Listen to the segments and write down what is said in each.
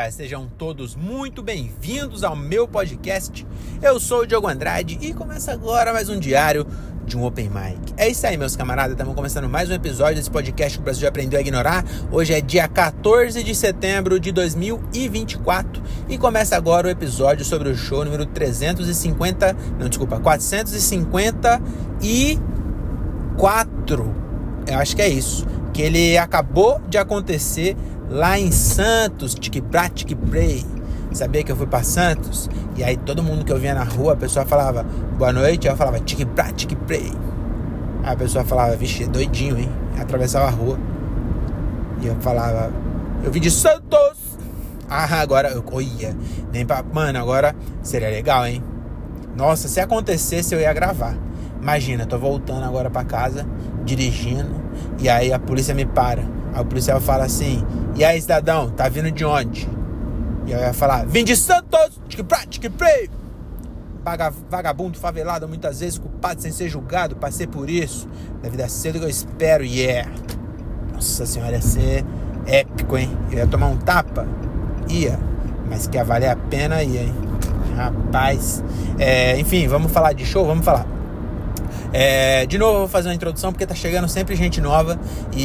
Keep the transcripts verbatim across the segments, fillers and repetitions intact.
dia, sejam todos muito bem-vindos ao meu podcast. Eu sou o Diogo Andrade e começa agora mais um diário de um Open Mic. É isso aí, meus camaradas, estamos começando mais um episódio desse podcast que o Brasil já aprendeu a ignorar. Hoje é dia quatorze de setembro de dois mil e vinte e quatro e começa agora o episódio sobre o show número trezentos e cinquenta, não, desculpa, quatrocentos e cinquenta e quatro. Eu acho que é isso, que ele acabou de acontecer lá em Santos, tique-brá, tique-brei. Sabia que eu fui pra Santos? E aí todo mundo que eu via na rua, a pessoa falava boa noite, aí eu falava tique-brá, tique-brei. Aí a pessoa falava, vixe, doidinho, hein? Eu atravessava a rua e eu falava, eu vim de Santos. Ah, agora, eu, olha, nem pra... Mano, agora seria legal, hein? Nossa, se acontecesse eu ia gravar. Imagina, tô voltando agora pra casa, dirigindo, e aí a polícia me para. Aí o policial fala assim, e aí, cidadão, tá vindo de onde? E aí eu ia falar, vim de Santos, tique-brá, tique-brei. Vagabundo, favelado, muitas vezes culpado sem ser julgado, passei por isso. Deve dar cedo que eu espero, yeah. Nossa senhora, ia ser épico, hein? Eu ia tomar um tapa? Ia, mas que ia valer a pena, ia, hein? Rapaz, é, enfim, vamos falar de show, vamos falar. É, de novo eu vou fazer uma introdução porque tá chegando sempre gente nova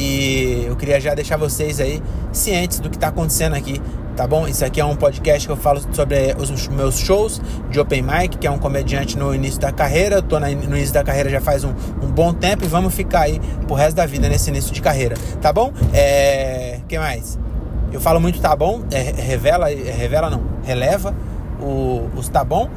e eu queria já deixar vocês aí cientes do que tá acontecendo aqui, tá bom? Isso aqui é um podcast que eu falo sobre os meus shows de Open Mic, que é um comediante no início da carreira. Eu tô no início da carreira já faz um, um bom tempo e vamos ficar aí pro resto da vida nesse início de carreira, tá bom? É, que mais? Eu falo muito tá bom, é, revela, é, revela não, releva o, os tá bom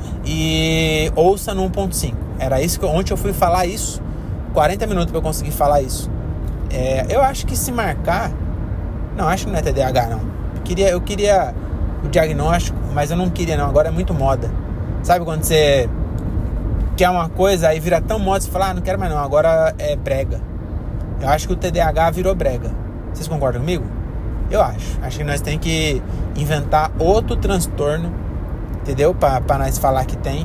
e ouça no um ponto cinco. Era isso que ontem eu fui falar isso. quarenta minutos pra eu conseguir falar isso. É, eu acho que se marcar... Não, acho que não é T D A H, não. Eu queria, eu queria o diagnóstico, mas eu não queria, não. Agora é muito moda. Sabe quando você quer uma coisa, aí vira tão moda, você fala, ah, não quero mais não, agora é brega. Eu acho que o T D A H virou brega. Vocês concordam comigo? Eu acho. Acho que nós temos que inventar outro transtorno, entendeu? Pra, pra nós falar que tem,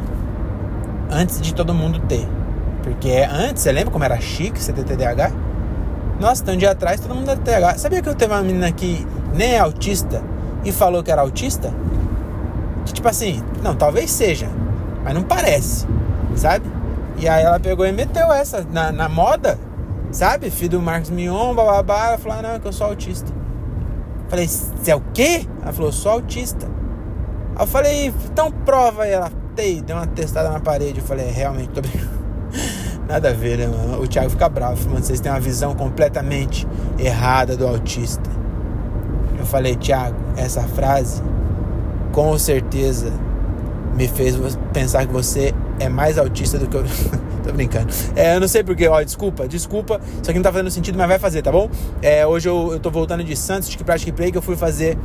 antes de todo mundo ter. Porque antes, você lembra como era chique você ter T D A H? Nossa, tem um dia atrás todo mundo era T D A H. Sabia que eu teve uma menina que nem é autista e falou que era autista? Que tipo assim, não, talvez seja, mas não parece, sabe? E aí ela pegou e meteu essa na, na moda, sabe? Filho do Marcos Mion, bababá. Ela falou, ah, não, é que eu sou autista. Falei, você é o quê? Ela falou, eu sou autista. Aí eu falei, então prova aí. Ela deu uma testada na parede. Eu falei, é, realmente, tô brincando. Nada a ver, né, mano? O Thiago fica bravo, mano. Vocês têm uma visão completamente errada do autista. Eu falei, Thiago, essa frase com certeza me fez pensar que você é mais autista do que eu. Tô brincando. É, eu não sei porquê, ó, desculpa, desculpa. Isso aqui não tá fazendo sentido, mas vai fazer, tá bom? É, hoje eu, eu tô voltando de Santos, tique-brá, tique-brei, que eu fui fazer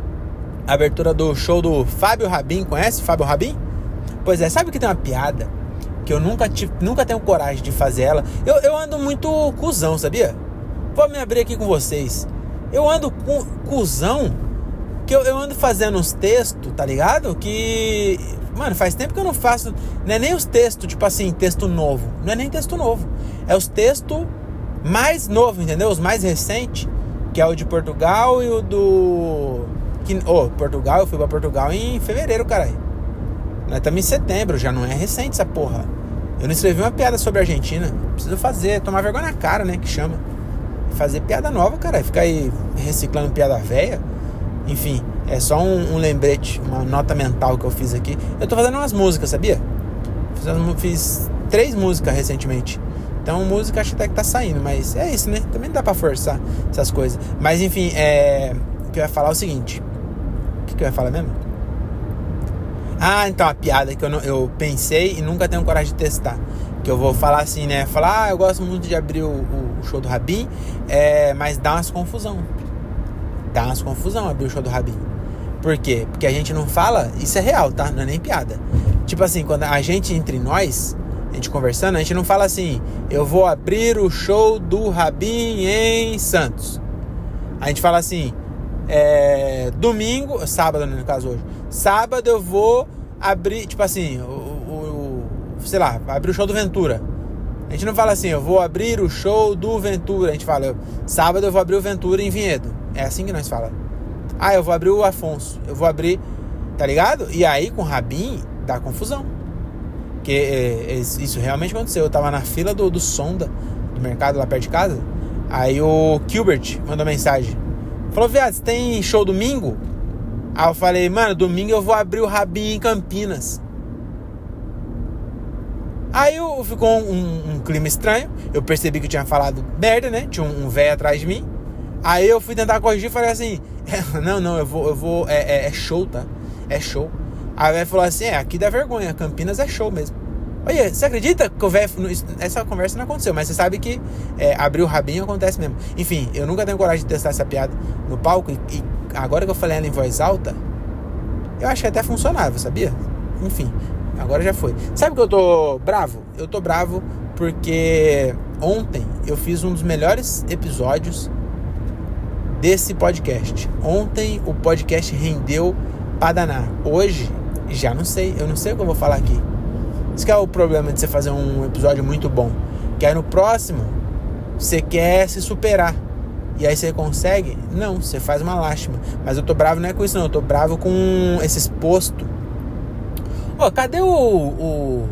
a abertura do show do Fábio Rabin. Conhece Fábio Rabin? Pois é, sabe que tem uma piada que eu nunca, tive, nunca tenho coragem de fazer ela. Eu, eu ando muito cuzão, sabia? Vou me abrir aqui com vocês. Eu ando com cuzão, que eu, eu ando fazendo uns textos, tá ligado? Que, mano, faz tempo que eu não faço. Não é nem os textos, tipo assim, texto novo. Não é nem texto novo. É os textos mais novos, entendeu? Os mais recentes, que é o de Portugal e o do... Que, oh, Portugal, eu fui pra Portugal em fevereiro, caralho. Nós estamos em setembro, já não é recente essa porra. Eu não escrevi uma piada sobre a Argentina. Preciso fazer, tomar vergonha na cara, né, que chama. Fazer piada nova, cara. Ficar aí reciclando piada velha. Enfim, é só um, um lembrete, uma nota mental que eu fiz aqui. Eu tô fazendo umas músicas, sabia? Fiz, fiz três músicas recentemente. Então, música acho até que tá saindo, mas é isso, né? Também não dá pra forçar essas coisas. Mas, enfim, é... o que eu ia falar é o seguinte. O que, que eu ia falar mesmo? Ah, então, a piada que eu, não, eu pensei e nunca tenho coragem de testar. Que eu vou falar assim, né? Falar, ah, eu gosto muito de abrir o, o show do Rabin, é, mas dá umas confusão. Dá umas confusão abrir o show do Rabin. Por quê? Porque a gente não fala, isso é real, tá? Não é nem piada. Tipo assim, quando a gente, entre nós, a gente conversando, a gente não fala assim, eu vou abrir o show do Rabin em Santos. A gente fala assim, é, domingo, sábado no caso hoje, sábado eu vou abrir, tipo assim, o, o, o, sei lá, abrir o show do Ventura. A gente não fala assim, eu vou abrir o show do Ventura. A gente fala, sábado eu vou abrir o Ventura em Vinhedo. É assim que nós falamos. Ah, eu vou abrir o Afonso. Eu vou abrir, tá ligado? E aí com o Rabin dá confusão. Porque é, isso realmente aconteceu. Eu tava na fila do, do Sonda, do mercado lá perto de casa. Aí o Gilbert mandou mensagem. Falou, viado, você tem show domingo? Aí eu falei, mano, domingo eu vou abrir o Rabin em Campinas. Aí eu, ficou um, um clima estranho. Eu percebi que eu tinha falado merda, né? Tinha um, um velho atrás de mim. Aí eu fui tentar corrigir e falei assim, não, não, eu vou, eu vou, é, é, é show, tá? É show. Aí o velho falou assim, é, aqui dá vergonha, Campinas é show mesmo. Olha, você acredita que o velho, essa conversa não aconteceu, mas você sabe que é, abrir o rabinho acontece mesmo. Enfim, eu nunca tenho coragem de testar essa piada no palco e, e agora que eu falei ela em voz alta, eu acho que até funcionava, sabia? Enfim, agora já foi. Sabe que eu tô bravo? Eu tô bravo porque ontem eu fiz um dos melhores episódios desse podcast. Ontem o podcast rendeu pra danar. Hoje, já não sei. Eu não sei o que eu vou falar aqui. Isso que é o problema de você fazer um episódio muito bom. Que aí no próximo, você quer se superar. E aí você consegue? Não, você faz uma lástima. Mas eu tô bravo não é com isso não. Eu tô bravo com esses postos. Ô, cadê o... o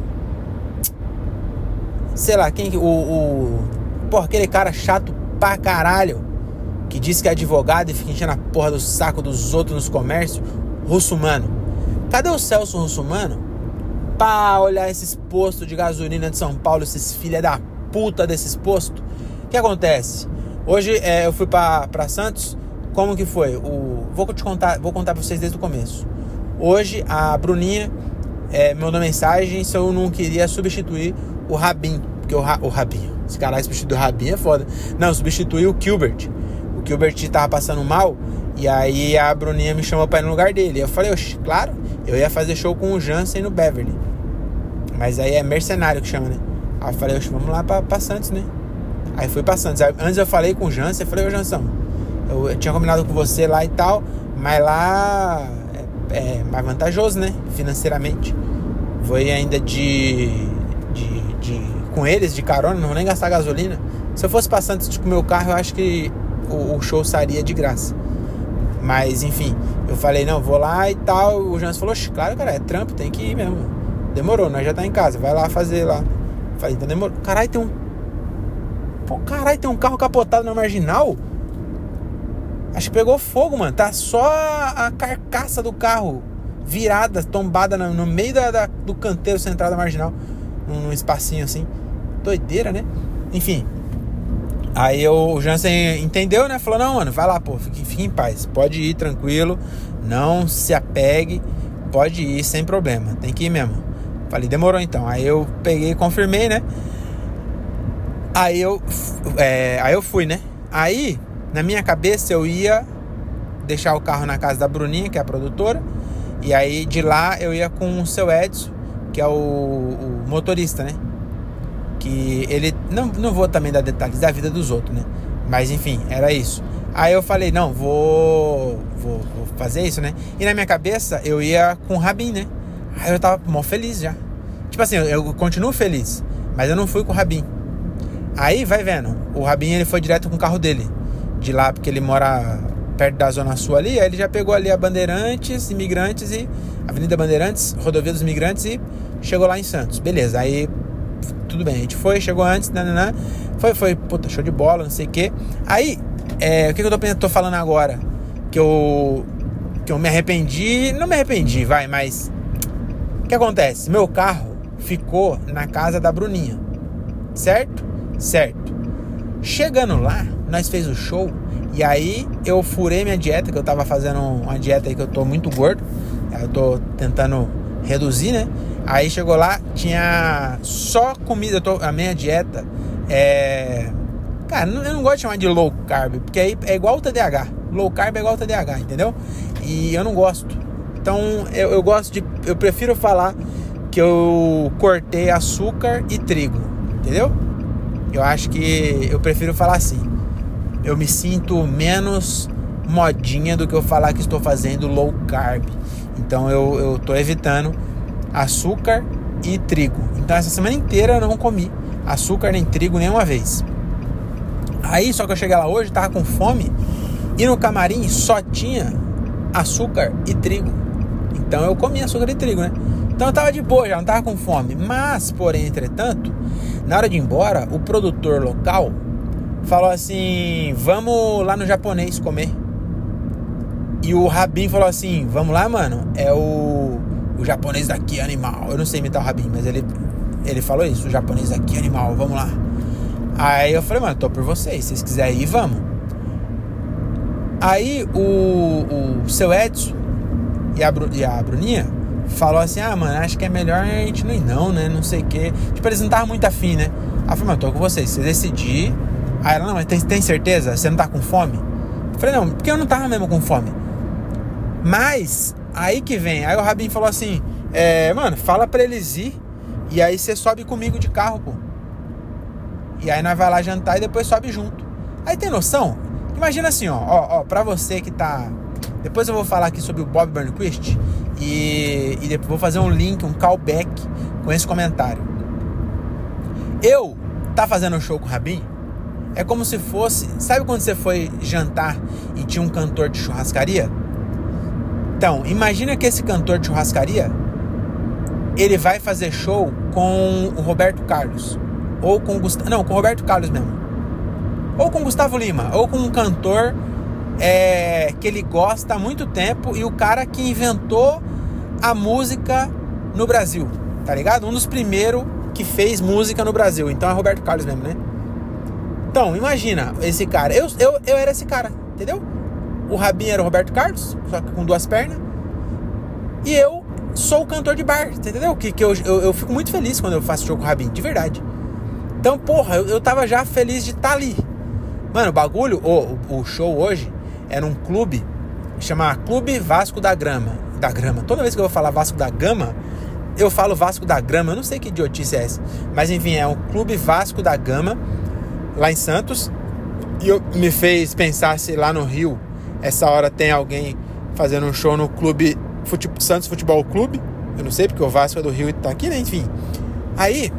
sei lá, quem... O, o... Porra, aquele cara chato pra caralho. Que diz que é advogado e fica enchendo a porra do saco dos outros nos comércios. Russomano. Cadê o Celso Russomano pra olhar esses postos de gasolina de São Paulo, esses filha da puta desses postos? O que acontece? Hoje é, eu fui pra, pra Santos. Como que foi? O, vou te contar, vou contar pra vocês desde o começo. Hoje a Bruninha é, me mandou mensagem se eu não queria substituir o Rabin. Porque o, o Rabin, esse caralho substituir o Rabin é foda. Não, substituir o Gilbert. O Gilbert tava passando mal. E aí a Bruninha me chamou pra ir no lugar dele. Eu falei, oxe, claro, eu ia fazer show com o Jansen no Beverly. Mas aí é mercenário que chama, né? Aí eu falei, oxe, vamos lá pra, pra Santos, né? Aí fui pra Santos. Aí, antes eu falei com o Jansen, eu falei, ô Jansão, eu, eu tinha combinado com você lá e tal, mas lá é, é mais vantajoso, né? Financeiramente. Vou ir ainda de, de, de... com eles, de carona, não vou nem gastar gasolina. Se eu fosse pra Santos com o meu carro, eu acho que o, o show sairia de graça. Mas, enfim, eu falei, não, vou lá e tal. O Jansen falou, claro, cara, é trampo, tem que ir mesmo. Demorou, nós já tá em casa, vai lá fazer lá. Falei, então demorou. Caralho, tem um... Pô, caralho, tem um carro capotado na Marginal? Acho que pegou fogo, mano. Tá só a carcaça do carro virada, tombada no, no meio da, da, do canteiro central da Marginal. Num, num espacinho assim. Doideira, né? Enfim. Aí eu, o Jansen entendeu, né? Falou, não, mano, vai lá, pô, fique, fique em paz. Pode ir tranquilo, não se apegue, pode ir sem problema, tem que ir mesmo. Falei, demorou então. Aí eu peguei e confirmei, né? Aí eu, é, aí eu fui, né? Aí, na minha cabeça, eu ia deixar o carro na casa da Bruninha, que é a produtora. E aí, de lá, eu ia com o seu Edson, que é o, o motorista, né? Que ele... Não, não vou também dar detalhes da vida dos outros, né? Mas, enfim, era isso. Aí eu falei, não, vou, vou, vou fazer isso, né? E na minha cabeça, eu ia com o Rabin, né? Aí eu tava mó feliz já. Tipo assim, eu, eu continuo feliz, mas eu não fui com o Rabin. Aí, vai vendo, o Rabin, ele foi direto com o carro dele. De lá, porque ele mora perto da Zona Sul ali. Aí ele já pegou ali a Bandeirantes, Imigrantes e... Avenida Bandeirantes, Rodovia dos Imigrantes e chegou lá em Santos. Beleza, aí... Tudo bem, a gente foi, chegou antes, nananã, foi, foi, puta, show de bola, não sei o que. Aí, é, o que, que eu tô, tô falando agora? Que eu, que eu me arrependi, não me arrependi, vai, mas... O que acontece? Meu carro ficou na casa da Bruninha, certo? Certo. Chegando lá, nós fez o show, e aí eu furei minha dieta, que eu tava fazendo uma dieta aí que eu tô muito gordo, eu tô tentando reduzir, né? Aí chegou lá, tinha só comida. Eu tô, a minha dieta é... Cara, eu não gosto de chamar de low carb, porque aí é igual o T D A H. Low carb é igual o T D A H, entendeu? E eu não gosto. Então eu, eu gosto de... Eu prefiro falar que eu cortei açúcar e trigo, entendeu? Eu acho que eu prefiro falar assim. Eu me sinto menos modinha do que eu falar que estou fazendo low carb. Então eu, eu tô evitando açúcar e trigo. Então essa semana inteira eu não comi açúcar nem trigo nenhuma vez. Aí só que eu cheguei lá hoje, tava com fome, e no camarim só tinha açúcar e trigo. Então eu comi açúcar e trigo, né? Então eu tava de boa, já não tava com fome. Mas, porém, entretanto, na hora de ir embora, o produtor local falou assim, vamos lá no japonês comer. E o Rabin falou assim, vamos lá, mano, é o, o japonês daqui é animal. Eu não sei imitar o Rabin, mas ele, ele falou isso, o japonês daqui é animal, vamos lá. Aí eu falei, mano, tô por vocês, se vocês quiserem ir, vamos. Aí o, o seu Edson e a, e a Bruninha falou assim, ah, mano, acho que é melhor a gente não ir não, né, não sei o que. Tipo, eles não estavam muito afim, né. Aí eu falei, mano, tô com vocês, se você decidir. Aí ela, não, mas tem, tem certeza? Você não tá com fome? Eu falei, não, porque eu não tava mesmo com fome. Mas, aí que vem, aí o Rabin falou assim, é, mano, fala pra eles ir, e aí você sobe comigo de carro, pô. E aí nós vai lá jantar e depois sobe junto. Aí tem noção? Imagina assim, ó, ó, ó, pra você que tá... Depois eu vou falar aqui sobre o Bob Burnquist e, e depois vou fazer um link, um callback com esse comentário. Eu tá fazendo um show com o Rabin, é como se fosse... Sabe quando você foi jantar e tinha um cantor de churrascaria? Então, imagina que esse cantor de churrascaria, ele vai fazer show com o Roberto Carlos. Ou com o Gustavo... Não, com o Roberto Carlos mesmo. Ou com o Gustavo Lima. Ou com um cantor é, que ele gosta há muito tempo e o cara que inventou a música no Brasil. Tá ligado? Um dos primeiros que fez música no Brasil. Então é Roberto Carlos mesmo, né? Então, imagina esse cara. Eu, eu, eu era esse cara, entendeu? O Rabin era o Roberto Carlos, só que com duas pernas. E eu sou o cantor de bar, entendeu? Que, que eu, eu, eu fico muito feliz quando eu faço show com o Rabin, de verdade. Então, porra, eu, eu tava já feliz de estar ali. Mano, o bagulho, o, o show hoje é num clube, chama Clube Vasco da Grama. Da Grama. Toda vez que eu vou falar Vasco da Gama, eu falo Vasco da Grama. Eu não sei que idiotice é essa. Mas enfim, é o Clube Vasco da Gama, lá em Santos. E eu, me fez pensar se lá no Rio, essa hora tem alguém fazendo um show no Clube Fute, Santos Futebol Clube. Eu não sei, porque o Vasco é do Rio e tá aqui, né? Enfim. Aí,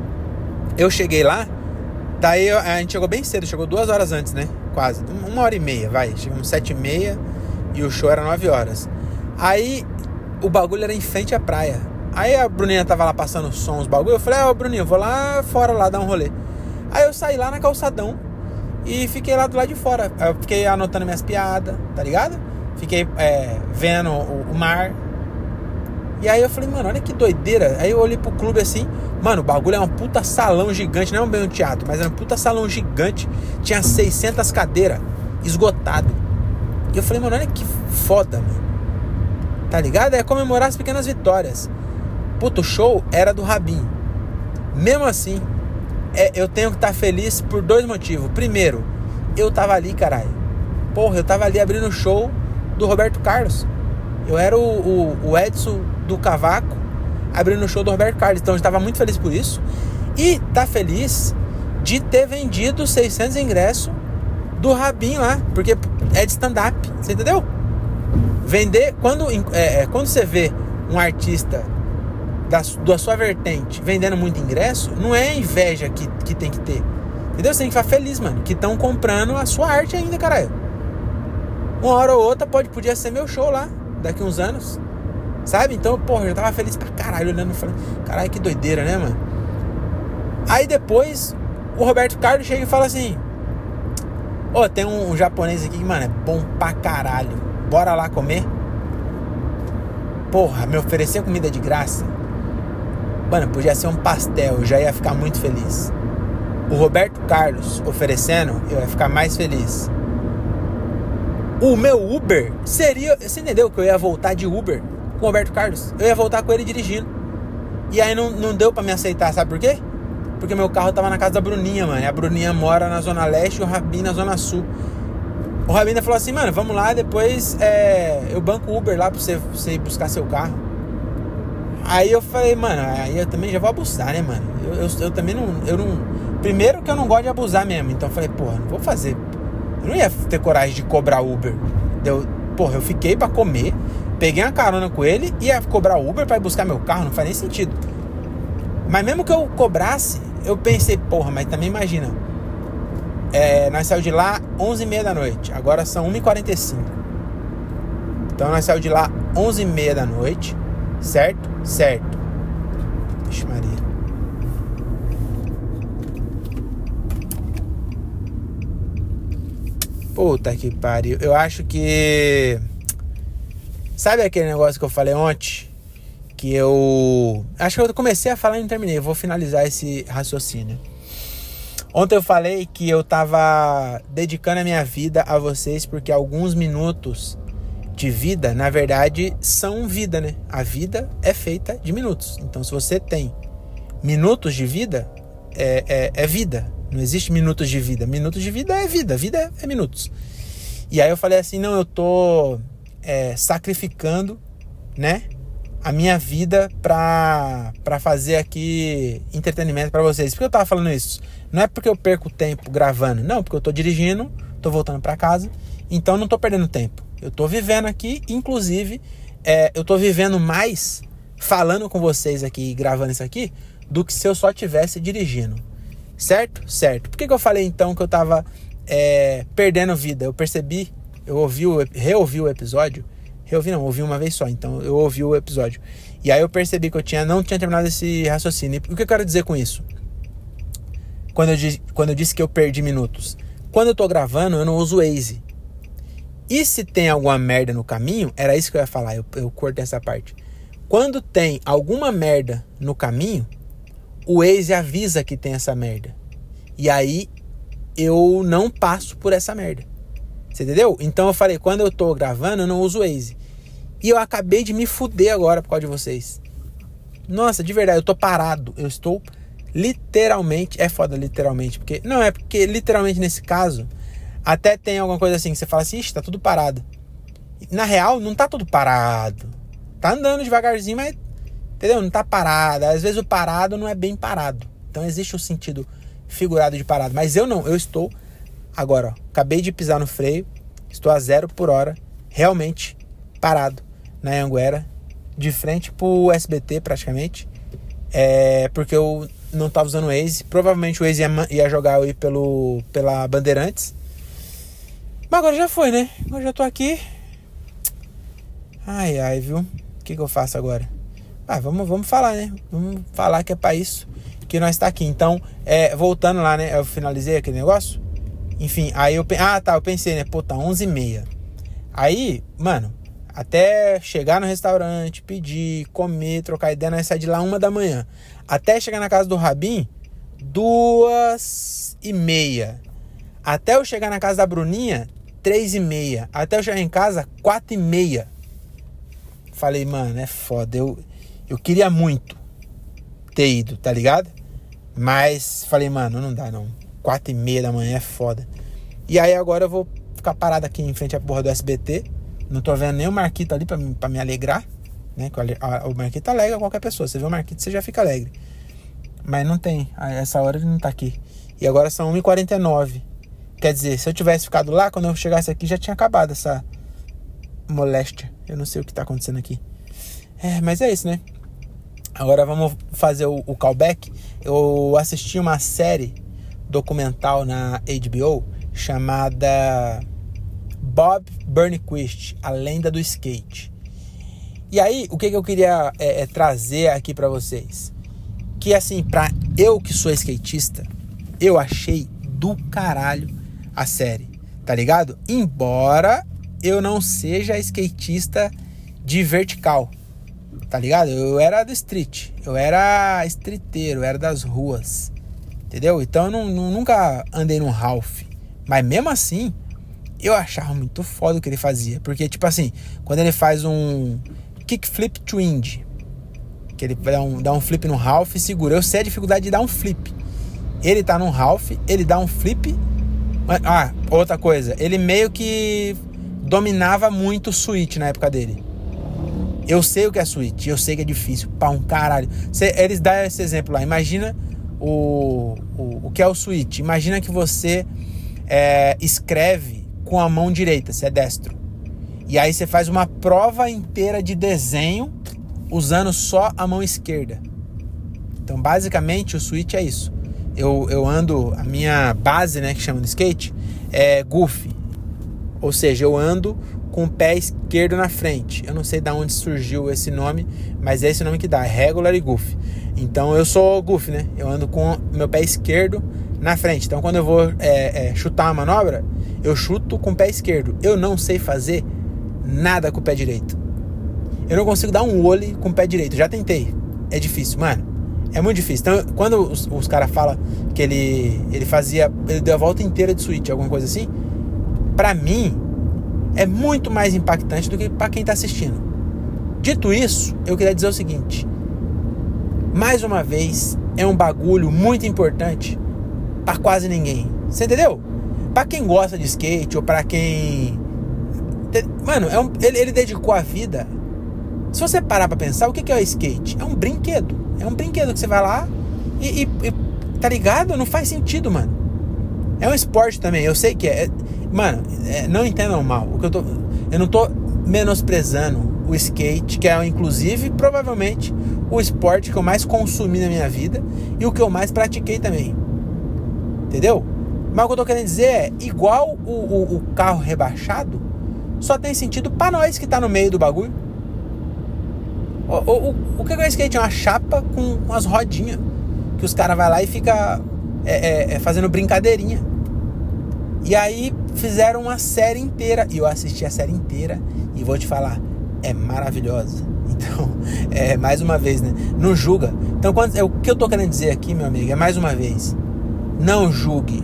eu cheguei lá. Daí a gente chegou bem cedo, chegou duas horas antes, né? Quase, uma hora e meia, vai. Chegamos sete e meia e o show era nove horas. Aí, o bagulho era em frente à praia. Aí a Bruninha tava lá passando som, os bagulho. Eu falei, ó, ah, Bruninha, eu vou lá fora lá dar um rolê. Aí eu saí lá na calçadão e fiquei lá do lado de fora. Eu fiquei anotando minhas piadas, tá ligado? Fiquei é, vendo o, o mar. E aí eu falei, mano, olha que doideira. Aí eu olhei pro clube assim, mano, o bagulho é um puta salão gigante. Não é um bem um teatro, mas era um puta salão gigante. Tinha seiscentas cadeiras, esgotado. E eu falei, mano, olha que foda, mano. Tá ligado? É comemorar as pequenas vitórias. Puta, o show era do Rabin. Mesmo assim, é, eu tenho que estar feliz por dois motivos. Primeiro, eu tava ali, caralho. Porra, eu tava ali abrindo o show do Roberto Carlos. Eu era o, o, o Edson do Cavaco abrindo o show do Roberto Carlos. Então eu estava muito feliz por isso. E tá feliz de ter vendido seiscentos ingressos do Rabin lá, porque é de stand-up, você entendeu? Vender, quando, é, quando você vê um artista da, da sua vertente vendendo muito ingresso, não é inveja que, que tem que ter, entendeu? Você tem que ficar feliz, mano, que estão comprando a sua arte ainda, caralho. Uma hora ou outra pode, podia ser meu show lá daqui uns anos, sabe? Então, porra, eu tava feliz pra caralho olhando e falando, caralho, que doideira, né, mano? Aí depois o Roberto Carlos chega e fala assim, ô, oh, tem um, um japonês aqui que, mano, é bom pra caralho, bora lá comer? Porra, me oferecer comida de graça, mano, podia ser um pastel, eu já ia ficar muito feliz. O Roberto Carlos oferecendo, eu ia ficar mais feliz. O meu Uber seria... Você entendeu que eu ia voltar de Uber com o Roberto Carlos? Eu ia voltar com ele dirigindo. E aí não, não deu pra me aceitar, sabe por quê? Porque meu carro tava na casa da Bruninha, mano. E a Bruninha mora na Zona Leste e o Rabin na Zona Sul. O Rabin falou assim, mano, vamos lá, depois é, eu banco o Uber lá pra você, pra você ir buscar seu carro. Aí eu falei, mano, aí eu também já vou abusar, né, mano? Eu, eu, eu também não, eu não... Primeiro que eu não gosto de abusar mesmo. Então eu falei, porra, não vou fazer... Eu não ia ter coragem de cobrar Uber. Eu, porra, eu fiquei pra comer, peguei uma carona com ele e ia cobrar Uber pra ir buscar meu carro. Não faz nem sentido. Mas mesmo que eu cobrasse, eu pensei, porra, mas também imagina. É, nós saímos de lá onze e meia da noite. Agora são uma e quarenta e cinco. Então nós saímos de lá onze e meia da noite, certo? Certo. Vixe Maria. Puta que pariu. Eu acho que... Sabe aquele negócio que eu falei ontem? Que eu... Acho que eu comecei a falar e não terminei. Eu vou finalizar esse raciocínio. Ontem eu falei que eu tava dedicando a minha vida a vocês porque alguns minutos de vida, na verdade, são vida, né? A vida é feita de minutos. Então, se você tem minutos de vida, é, é, é vida. Não existe minutos de vida. Minutos de vida é vida. Vida é, é minutos. E aí eu falei assim, não, eu tô é, sacrificando, né? A minha vida pra, pra fazer aqui entretenimento pra vocês. Por que eu tava falando isso? Não é porque eu perco tempo gravando. Não, porque eu tô dirigindo, tô voltando pra casa. Então não tô perdendo tempo. Eu tô vivendo aqui, inclusive, é, eu tô vivendo mais falando com vocês aqui, gravando isso aqui, do que se eu só estivesse dirigindo. Certo? Certo. Por que que eu falei então que eu tava é, perdendo vida? Eu percebi, eu ouvi o, reouvi o episódio. Reouvi não, ouvi uma vez só, então eu ouvi o episódio. E aí eu percebi que eu tinha, não tinha terminado esse raciocínio. E o que eu quero dizer com isso? Quando eu, quando eu disse que eu perdi minutos. Quando eu tô gravando, eu não uso o Waze. E se tem alguma merda no caminho, era isso que eu ia falar, eu, eu cortei essa parte. Quando tem alguma merda no caminho, o Waze avisa que tem essa merda. E aí, eu não passo por essa merda. Você entendeu? Então eu falei, quando eu tô gravando, eu não uso o Waze. E eu acabei de me fuder agora por causa de vocês. Nossa, de verdade, eu tô parado. Eu estou literalmente... É foda literalmente, porque... Não, é porque literalmente nesse caso... Até tem alguma coisa assim, que você fala assim, ixi, tá tudo parado. Na real, não tá tudo parado. Tá andando devagarzinho, mas... Entendeu? Não tá parado. Às vezes o parado não é bem parado. Então existe o sentido figurado de parado. Mas eu não, eu estou... Agora, ó, acabei de pisar no freio. Estou a zero por hora. Realmente parado. Na Anhanguera. De frente pro S B T, praticamente. É... Porque eu não tava usando o Waze. Provavelmente o Waze ia, ia jogar eu ir pelo, pela Bandeirantes. Mas agora já foi, né? Agora já tô aqui. Ai, ai, viu? O que que eu faço agora? Ah, vamos, vamos falar, né? Vamos falar que é pra isso que nós tá aqui. Então, é, voltando lá, né? Eu finalizei aquele negócio. Enfim, aí eu... Ah, tá, eu pensei, né? Pô, tá onze e meia. Aí, mano, até chegar no restaurante, pedir, comer, trocar ideia, nós saímos de lá uma da manhã. Até chegar na casa do Rabin, duas e meia. Até eu chegar na casa da Bruninha, três e meia. Até eu chegar em casa, quatro e meia. Falei, mano, é foda. Eu, eu queria muito ter ido, tá ligado? Mas falei, mano, não dá não. Quatro e meia da manhã é foda. E aí agora eu vou ficar parado aqui em frente à porra do S B T. Não tô vendo nem o Marquito ali pra, pra me alegrar, né? O Marquito alegra qualquer pessoa. Você vê o Marquito, você já fica alegre. Mas não tem. A essa hora ele não tá aqui. E agora são uma e quarenta e nove. Quer dizer, se eu tivesse ficado lá, quando eu chegasse aqui, já tinha acabado essa moléstia. Eu não sei o que tá acontecendo aqui. É, mas é isso, né? Agora vamos fazer o, o callback. Eu assisti uma série documental na H B O chamada Bob Burnquist, A Lenda do Skate. E aí, o que, que eu queria é, é, trazer aqui pra vocês? Que assim, pra eu que sou skatista, eu achei do caralho a série, tá ligado? Embora eu não seja skatista de vertical, tá ligado? Eu era do street, eu era streeteiro, eu era das ruas, entendeu? Então eu não, não, nunca andei num Ralph, mas mesmo assim, eu achava muito foda o que ele fazia, porque tipo assim, quando ele faz um kickflip twinge, que ele dá um, dá um flip no Ralph e segura, eu sei a dificuldade de dar um flip. Ele tá num Ralph, ele dá um flip. Ah, outra coisa, ele meio que dominava muito o switch na época dele. Eu sei o que é switch, eu sei que é difícil pra um caralho. Cê, eles dão esse exemplo lá, imagina o, o, o que é o switch. Imagina que você é, escreve com a mão direita, você é destro. E aí você faz uma prova inteira de desenho usando só a mão esquerda. Então basicamente o switch é isso. Eu, eu ando, a minha base, né, que chama de skate, é goofy. Ou seja, eu ando com o pé esquerdo na frente. Eu não sei de onde surgiu esse nome, mas é esse nome que dá, regular e goofy. Então eu sou goofy, né? Eu ando com o meu pé esquerdo na frente. Então quando eu vou é, é, chutar uma manobra, eu chuto com o pé esquerdo. Eu não sei fazer nada com o pé direito. Eu não consigo dar um ollie com o pé direito. Já tentei. É difícil, mano. É muito difícil. Então, quando os, os caras falam que ele, ele fazia... Ele deu a volta inteira de switch, alguma coisa assim. Pra mim, é muito mais impactante do que pra quem tá assistindo. Dito isso, eu queria dizer o seguinte. Mais uma vez, é um bagulho muito importante pra quase ninguém. Você entendeu? Pra quem gosta de skate ou pra quem... Mano, é um, ele, ele dedicou a vida... Se você parar pra pensar, o que, que é o skate? É um brinquedo. É um brinquedo que você vai lá e, e, e... Tá ligado? Não faz sentido, mano. É um esporte também. Eu sei que é... é mano, é, não entendam mal. O que eu, tô, eu não tô menosprezando o skate, que é, inclusive, provavelmente, o esporte que eu mais consumi na minha vida e o que eu mais pratiquei também. Entendeu? Mas o que eu tô querendo dizer é, igual o, o, o carro rebaixado, só tem sentido pra nós que tá no meio do bagulho. O, o, o que é o skate? É uma chapa com umas rodinhas que os caras vão lá e ficam é, é, fazendo brincadeirinha. E aí fizeram uma série inteira. E eu assisti a série inteira e vou te falar, é maravilhosa. Então, é mais uma vez, né? Não julga. Então, quando, é, o que eu tô querendo dizer aqui, meu amigo, é mais uma vez, não julgue.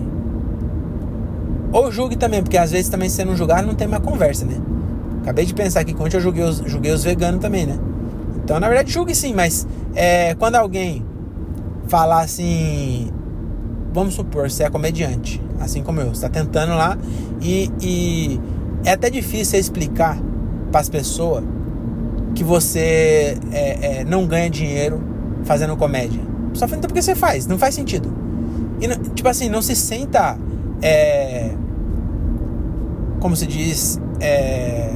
Ou julgue também, porque às vezes também se você não julgar, não tem mais conversa, né? Acabei de pensar aqui que ontem eu julguei os, julguei os veganos também, né? Então, na verdade, julgue sim, mas é, quando alguém falar assim, vamos supor, você é comediante, assim como eu, você tá tentando lá e, e é até difícil você explicar para as pessoas que você é, é, não ganha dinheiro fazendo comédia. Só então porque você faz, não faz sentido. E, tipo assim, não se senta, é, como se diz, é,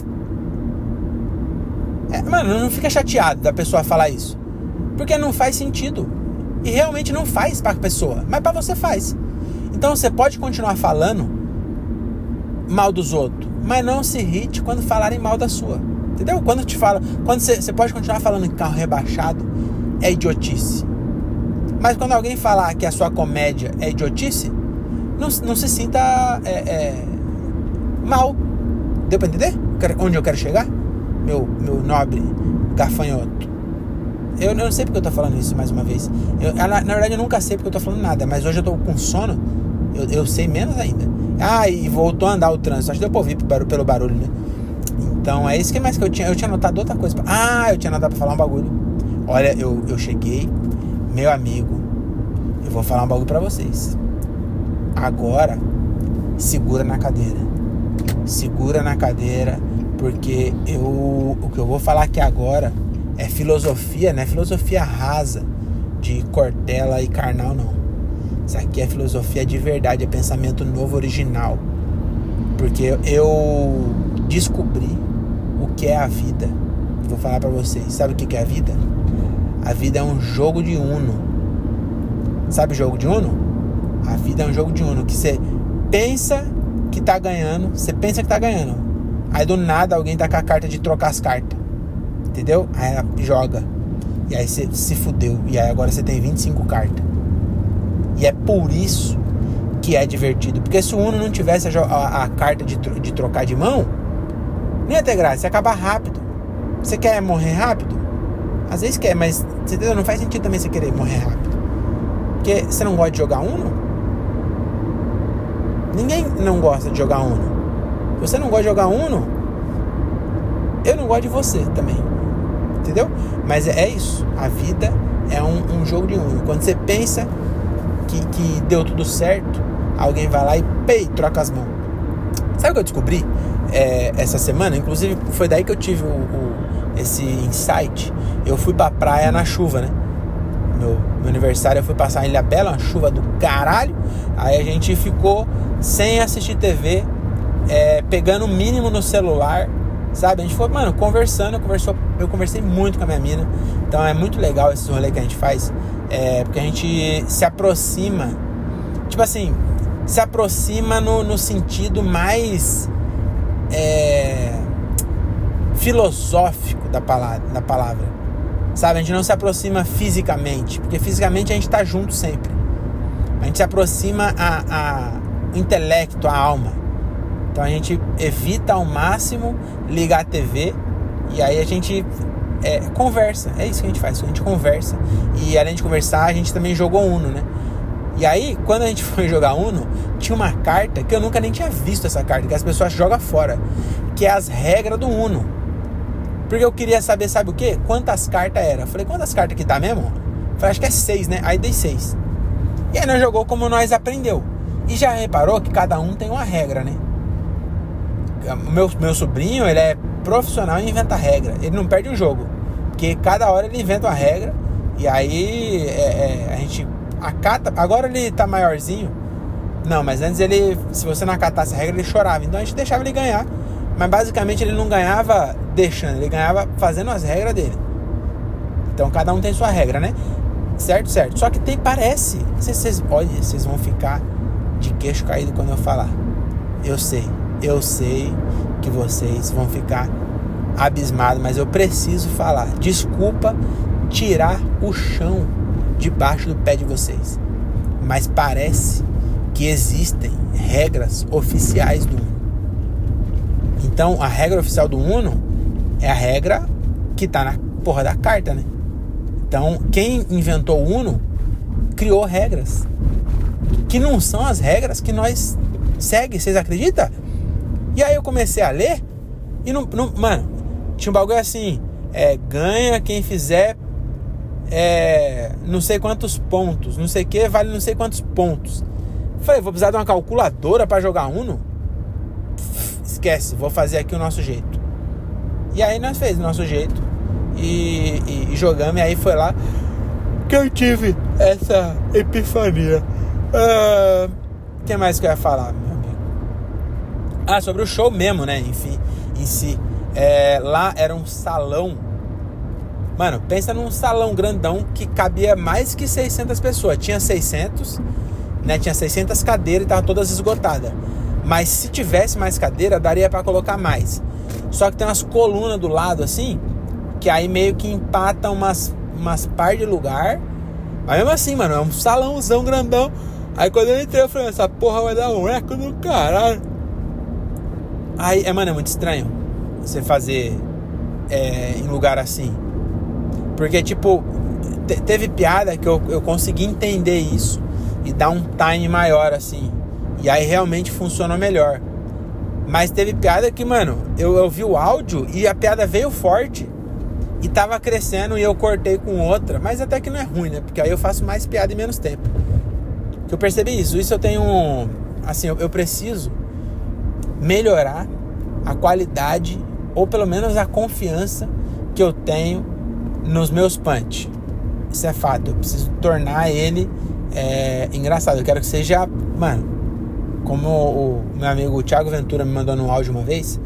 é, mano, não fica chateado da pessoa falar isso, porque não faz sentido. E realmente não faz pra pessoa, mas pra você faz. Então você pode continuar falando mal dos outros, mas não se irrite quando falarem mal da sua. Entendeu? Quando te fala, quando você, você pode continuar falando em carro rebaixado, é idiotice. Mas quando alguém falar que a sua comédia é idiotice, não, não se sinta é, é, mal. Deu pra entender onde eu quero chegar? Meu, meu nobre gafanhoto. Eu, eu não sei porque eu tô falando isso mais uma vez. Eu, na, na verdade eu nunca sei porque eu tô falando nada, mas hoje eu tô com sono, eu, eu sei menos ainda. Ah, e voltou a andar o trânsito. Acho que deu pra ouvir pelo barulho, né? Então é isso que mais que eu tinha. Eu tinha anotado outra coisa. Pra, ah, eu tinha anotado pra falar um bagulho. Olha, eu, eu cheguei, meu amigo, eu vou falar um bagulho pra vocês. Agora, segura na cadeira. Segura na cadeira, porque eu, o que eu vou falar aqui agora é filosofia, não é filosofia rasa de Cortella e Karnal, não. Isso aqui é filosofia de verdade, é pensamento novo, original. Porque eu descobri o que é a vida. Vou falar pra vocês. Sabe o que é a vida? A vida é um jogo de Uno. Sabe o jogo de Uno? A vida é um jogo de Uno que você pensa que tá ganhando, você pensa que tá ganhando. Aí do nada alguém tá com a carta de trocar as cartas. Entendeu? Aí ela joga. E aí você se fudeu. E aí agora você tem vinte e cinco cartas. E é por isso que é divertido. Porque se o Uno não tivesse a, a, a carta de, de trocar de mão, não ia ter graça, ia acabar rápido. Você quer morrer rápido? Às vezes quer, mas você entendeu? Não faz sentido também você querer morrer rápido. Porque você não gosta de jogar Uno? Ninguém não gosta de jogar Uno. Se você não gosta de jogar Uno, eu não gosto de você também. Entendeu? Mas é isso. A vida é um, um jogo de Uno. Quando você pensa que, que deu tudo certo, alguém vai lá e pei, troca as mãos. Sabe o que eu descobri é, essa semana? Inclusive foi daí que eu tive o, o, esse insight. Eu fui pra praia na chuva, né? Meu, meu aniversário eu fui passar em Ilha Bela, uma chuva do caralho. Aí a gente ficou sem assistir T V, é, pegando o mínimo no celular, sabe? A gente foi, mano, conversando, conversou, eu conversei muito com a minha mina. Então é muito legal esse rolê que a gente faz, é, porque a gente se aproxima, tipo assim, se aproxima no, no sentido mais é, filosófico da palavra, da palavra, sabe? A gente não se aproxima fisicamente, porque fisicamente a gente tá junto sempre. A gente se aproxima a, a o intelecto, a alma. Então a gente evita ao máximo ligar a T V e aí a gente é, conversa. É isso que a gente faz, a gente conversa. E além de conversar, a gente também jogou Uno, né? E aí, quando a gente foi jogar Uno, tinha uma carta que eu nunca nem tinha visto essa carta, que as pessoas jogam fora, que é as regras do Uno. Porque eu queria saber, sabe o quê? Quantas cartas era. Eu falei, quantas cartas que tá mesmo? Eu falei, acho que é seis, né? Aí dei seis. E aí nós jogou como nós aprendeu. E já reparou que cada um tem uma regra, né? O meu, meu sobrinho, ele é profissional em inventar regra. Ele não perde um jogo. Porque cada hora ele inventa uma regra. E aí é, é, a gente acata. Agora ele tá maiorzinho. Não, mas antes ele, se você não acatasse a regra, ele chorava. Então a gente deixava ele ganhar. Mas basicamente ele não ganhava deixando. Ele ganhava fazendo as regras dele. Então cada um tem sua regra, né? Certo, certo. Só que tem, parece. Vocês, vocês, olha, vocês vão ficar de queixo caído quando eu falar. Eu sei. Eu sei que vocês vão ficar abismados, mas eu preciso falar. Desculpa tirar o chão debaixo do pé de vocês, mas parece que existem regras oficiais do Uno. Então, a regra oficial do Uno é a regra que tá na porra da carta, né? Então, quem inventou o Uno criou regras que não são as regras que nós seguimos. Vocês acreditam? E aí eu comecei a ler e não, não mano, tinha um bagulho assim, é, ganha quem fizer é, não sei quantos pontos, não sei o que, vale não sei quantos pontos. Falei, vou precisar de uma calculadora pra jogar Uno? Esquece, vou fazer aqui o nosso jeito. E aí nós fez o nosso jeito e, e, e jogamos, e aí foi lá que eu tive essa epifania. O uh, que mais que eu ia falar, meu amigo? Ah, sobre o show mesmo, né? Enfim, em si. É, lá era um salão. Mano, pensa num salão grandão que cabia mais que seiscentas pessoas. Tinha seiscentos, né? Tinha seiscentas cadeiras e tava todas esgotadas. Mas se tivesse mais cadeira, daria pra colocar mais. Só que tem umas colunas do lado assim, que aí meio que empata umas, umas par de lugar. Mas mesmo assim, mano, é um salãozão grandão. Aí quando eu entrei, eu falei, essa porra vai dar um eco do caralho. Aí, é, mano, é muito estranho você fazer é, em lugar assim. Porque, tipo, te, teve piada que eu, eu consegui entender isso e dar um time maior, assim. E aí realmente funcionou melhor. Mas teve piada que, mano, eu, eu vi o áudio e a piada veio forte e tava crescendo e eu cortei com outra. Mas até que não é ruim, né? Porque aí eu faço mais piada em menos tempo. Que eu percebi isso. Isso eu tenho... Assim, eu, eu preciso melhorar a qualidade ou pelo menos a confiança que eu tenho nos meus punch. Isso é fato. Eu preciso tornar ele é, engraçado. Eu quero que seja... Mano, como o, o meu amigo Thiago Ventura me mandou no áudio uma vez,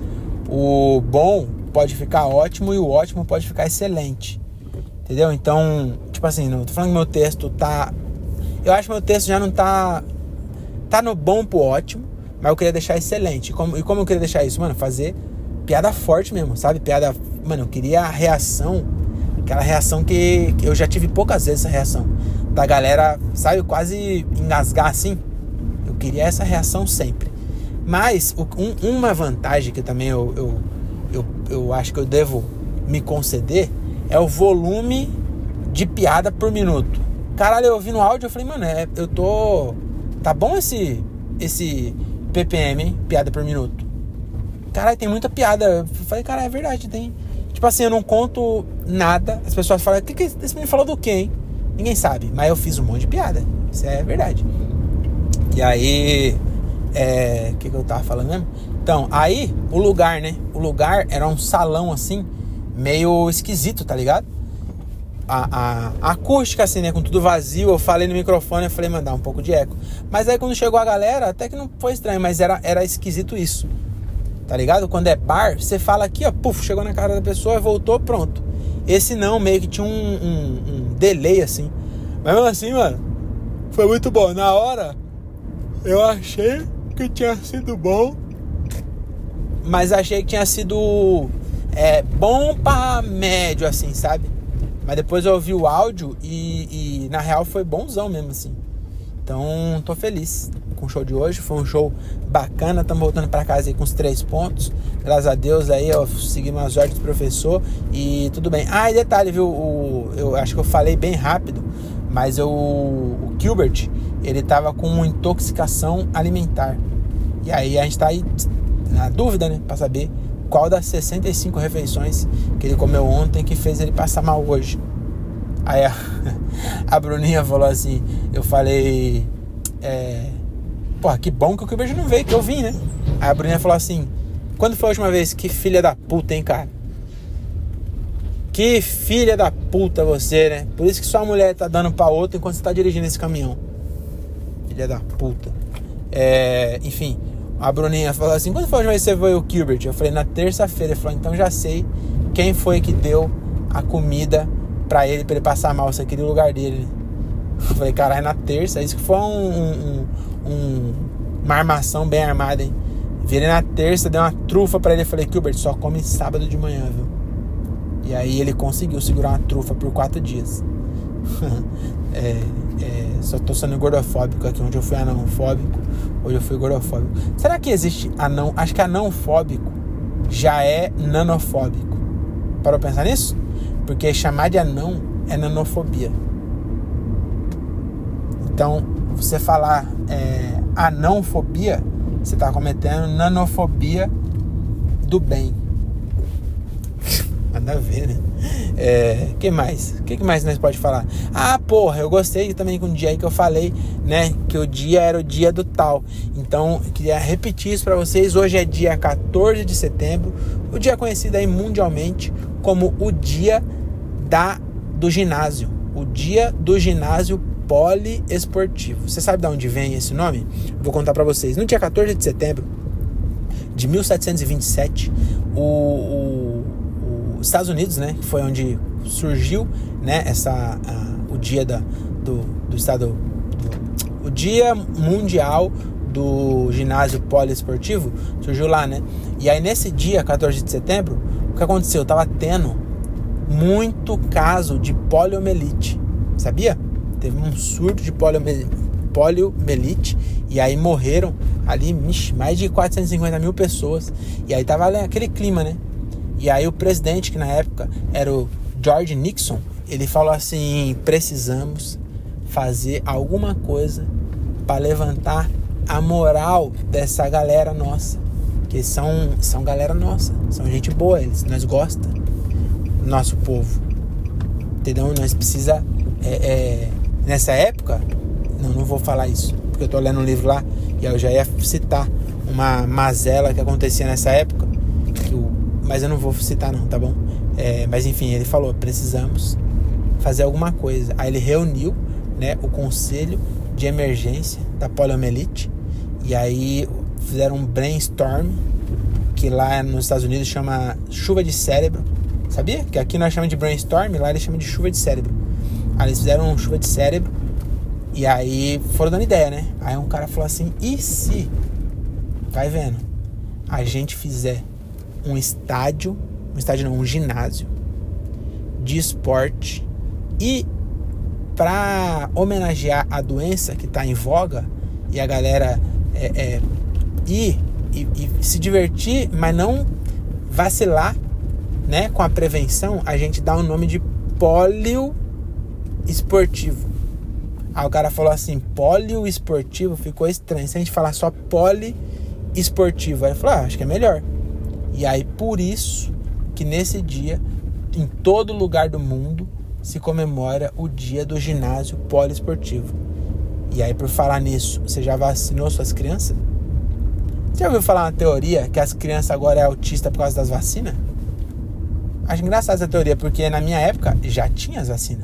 o bom pode ficar ótimo e o ótimo pode ficar excelente. Entendeu? Então, tipo assim, não tô falando que meu texto tá... Eu acho que meu texto já não tá... Tá no bom pro ótimo, mas eu queria deixar excelente. E como, e como eu queria deixar isso? Mano, fazer piada forte mesmo, sabe? Piada... Mano, eu queria a reação, aquela reação que, que eu já tive poucas vezes, essa reação. Da galera, sabe? Quase engasgar assim. Eu queria essa reação sempre. Mas um, uma vantagem que também eu, eu, eu, eu acho que eu devo me conceder é o volume de piada por minuto. Caralho, eu ouvi no áudio, eu falei, mano, é, eu tô... Tá bom esse, esse P P M, hein? Piada por minuto. Caralho, tem muita piada. Eu falei, cara, é verdade, tem... Tipo assim, eu não conto nada. As pessoas falam, que que esse menino falou do quê, hein? Ninguém sabe, mas eu fiz um monte de piada. Isso é verdade. E aí... É... O que que eu tava falando mesmo? Então, aí, o lugar, né? O lugar era um salão, assim, meio esquisito, tá ligado? A, a, a acústica, assim, né? Com tudo vazio. Eu falei no microfone, eu falei, mandar um pouco de eco. Mas aí, quando chegou a galera, até que não foi estranho, mas era, era esquisito isso. Tá ligado? Quando é bar, você fala aqui, ó, puf, chegou na cara da pessoa, voltou, pronto. Esse não, meio que tinha um, um, um delay, assim. Mas mesmo assim, mano, foi muito bom. Na hora, eu achei que tinha sido bom, mas achei que tinha sido é, bom pra médio, assim, sabe? Mas depois eu ouvi o áudio e, e na real foi bonzão mesmo, assim. Então, tô feliz com o show de hoje. Foi um show bacana. Estamos voltando pra casa aí com os três pontos. Graças a Deus aí, eu segui umas ordens do professor e tudo bem. Ah, e detalhe, viu? O, eu acho que eu falei bem rápido, mas eu, o Gilbert, ele tava com uma intoxicação alimentar. E aí a gente tá aí na dúvida, né? Pra saber qual das sessenta e cinco refeições que ele comeu ontem que fez ele passar mal hoje. Aí a, a Bruninha falou assim, eu falei, é, porra, que bom que o Gilbert não veio, que eu vim, né? Aí a Bruninha falou assim, quando foi a última vez? Que filha da puta, hein, cara? Que filha da puta você, né? Por isso que sua mulher tá dando pra outra enquanto você tá dirigindo esse caminhão. Filha da puta. É, enfim, a Bruninha falou assim, quando foi a última vez que você foi o Gilbert? Eu falei, na terça-feira. Ele falou, então já sei quem foi que deu a comida pra ele, pra ele passar mal, você queria o lugar dele. Eu falei, caralho, na terça, isso que foi um, um, um, uma armação bem armada, hein? Virei na terça, dei uma trufa pra ele, falei, Gilbert, só come sábado de manhã, viu? E aí ele conseguiu segurar uma trufa por quatro dias. é, é, só tô sendo gordofóbico aqui, onde eu fui anãofóbico, hoje eu fui gordofóbico. Será que existe anão? Acho que anãofóbico já é nanofóbico. Parou pra pensar nisso? Porque chamar de anão é nanofobia. Então, você falar é, anãofobia, você está cometendo nanofobia do bem. Nada a ver, né? É, que mais? O que, que mais nós pode falar? Ah, porra, eu gostei também com o dia aí que eu falei, né? Que o dia era o dia do tal. Então, eu queria repetir isso para vocês. Hoje é dia quatorze de setembro. O dia conhecido aí mundialmente como o dia da, do ginásio. O dia do ginásio poliesportivo. Você sabe de onde vem esse nome? Vou contar para vocês. No dia quatorze de setembro de mil setecentos e vinte e sete, o, o, os Estados Unidos, né, que foi onde surgiu, né, essa, a, o dia da, do, do estado, do, o dia mundial do ginásio poliesportivo, surgiu lá, né? E aí nesse dia, quatorze de setembro, o que aconteceu? Tava tendo muito caso de poliomielite, sabia? Teve um surto de poliomielite e aí morreram ali mix, mais de quatrocentas e cinquenta mil pessoas. E aí tava aquele clima, né? E aí o presidente, que na época era o George Nixon, ele falou assim, precisamos fazer alguma coisa para levantar a moral dessa galera nossa. Que são, são galera nossa, são gente boa, eles, nós gostamos do nosso povo. Entendeu? Nós precisa... É, é, nessa época, não, não vou falar isso, porque eu tô lendo um livro lá e eu já ia citar uma mazela que acontecia nessa época, que o, mas eu não vou citar não, tá bom? É, mas enfim, ele falou, precisamos fazer alguma coisa. Aí ele reuniu, né, o conselho de emergência da poliomielite e aí fizeram um brainstorm, que lá nos Estados Unidos chama chuva de cérebro. Sabia? Que aqui nós chamamos de brainstorm, lá eles chamam de chuva de cérebro. Aí eles fizeram chuva de cérebro e aí foram dando ideia, né? Aí um cara falou assim, e se, vai vendo, a gente fizer um estádio, um estádio não, um ginásio de esporte e pra homenagear a doença que tá em voga e a galera é, é, ir e, e se divertir, mas não vacilar, né? Com a prevenção, a gente dá o nome de polio esportivo. Aí o cara falou assim, poliesportivo ficou estranho. Se a gente falar só poliesportivo, aí ele falou, ah, acho que é melhor. E aí por isso que nesse dia, em todo lugar do mundo, se comemora o dia do ginásio poliesportivo. E aí, por falar nisso, você já vacinou suas crianças? Você já ouviu falar uma teoria que as crianças agora é autista por causa das vacinas? Acho engraçado essa teoria, porque na minha época já tinha as vacinas.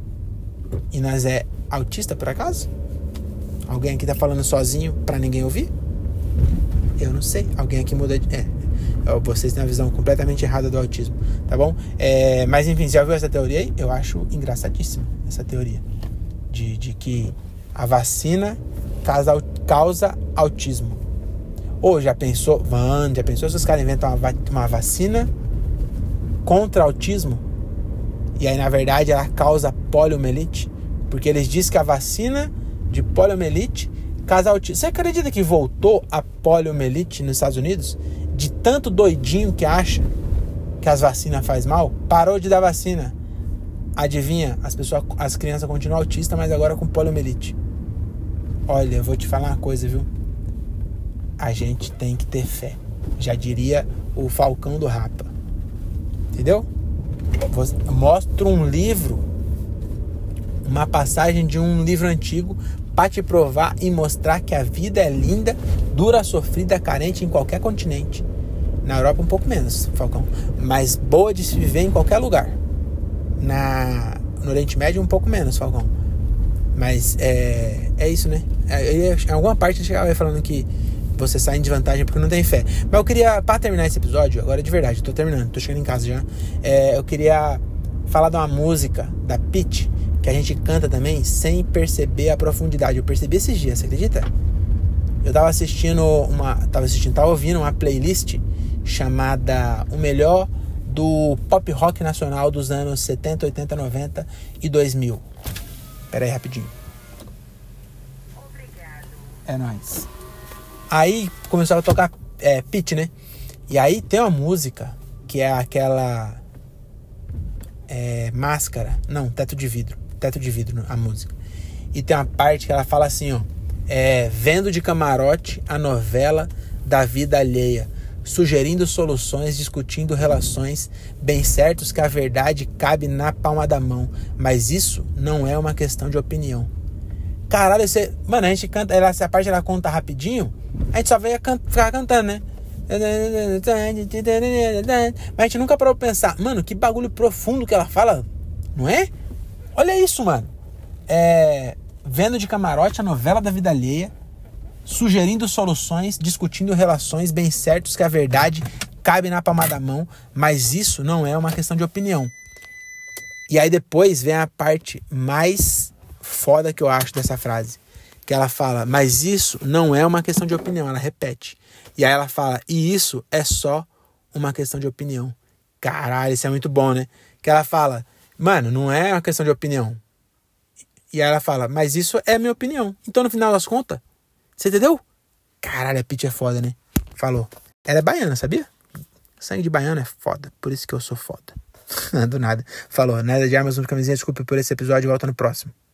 E nós é autista por acaso? Alguém aqui tá falando sozinho pra ninguém ouvir? Eu não sei. Alguém aqui muda de... É, vocês têm uma visão completamente errada do autismo, tá bom? É, mas enfim, já ouviu essa teoria aí? Eu acho engraçadíssima essa teoria. De, de que a vacina causa, causa autismo. Ou já pensou, mano, já pensou se os caras inventam uma, va- uma vacina contra autismo? E aí, na verdade, ela causa poliomielite? Porque eles dizem que a vacina de poliomielite causa autismo. Você acredita que voltou a poliomielite nos Estados Unidos? De tanto doidinho que acha que as vacinas fazem mal, parou de dar vacina. Adivinha? As pessoas, as crianças continuam autistas, mas agora com poliomielite. Olha, eu vou te falar uma coisa, viu? A gente tem que ter fé. Já diria o Falcão do Rapa. Entendeu? Mostro um livro, uma passagem de um livro antigo para te provar e mostrar que a vida é linda, dura, sofrida, carente em qualquer continente. Na Europa um pouco menos, Falcão, mas boa de se viver em qualquer lugar. Na, no Oriente Médio um pouco menos, Falcão. Mas é, é isso, né? É, em alguma parte eu chegava falando que você sai em desvantagem porque não tem fé. Mas eu queria, para terminar esse episódio, agora de verdade, eu tô terminando, tô chegando em casa já. É, eu queria falar de uma música da Pitty, que a gente canta também sem perceber a profundidade. Eu percebi esses dias, você acredita? Eu tava assistindo uma. Tava assistindo, tava ouvindo uma playlist chamada O Melhor do Pop Rock Nacional dos anos setenta, oitenta, noventa e dois mil. Pera aí, rapidinho. Obrigado. É nóis. Aí começou a tocar é, Pitty, né? E aí tem uma música que é aquela é, Máscara. Não, Teto de Vidro. Teto de Vidro, a música. E tem uma parte que ela fala assim, ó. É, vendo de camarote a novela da vida alheia, sugerindo soluções, discutindo relações, bem certos que a verdade cabe na palma da mão. Mas isso não é uma questão de opinião. Caralho, você... Mano, a gente canta... Ela, essa parte ela conta rapidinho, a gente só veio can... ficar cantando, né? Mas a gente nunca parou pra pensar, mano, que bagulho profundo que ela fala, não é? Olha isso, mano. É... Vendo de camarote a novela da vida alheia, sugerindo soluções, discutindo relações, bem certos que a verdade cabe na palma da mão, mas isso não é uma questão de opinião. E aí depois vem a parte mais foda que eu acho dessa frase, que ela fala, mas isso não é uma questão de opinião, ela repete. E aí ela fala, e isso é só uma questão de opinião. Caralho, isso é muito bom, né? Que ela fala, mano, não é uma questão de opinião. E aí ela fala, mas isso é a minha opinião. Então no final das contas, você entendeu? Caralho, a Pitty é foda, né? Falou. Ela é baiana, sabia? Sangue de baiano é foda. Por isso que eu sou foda. Do nada. Falou. Nada de armas, camisinha. Desculpa por esse episódio. Volta no próximo.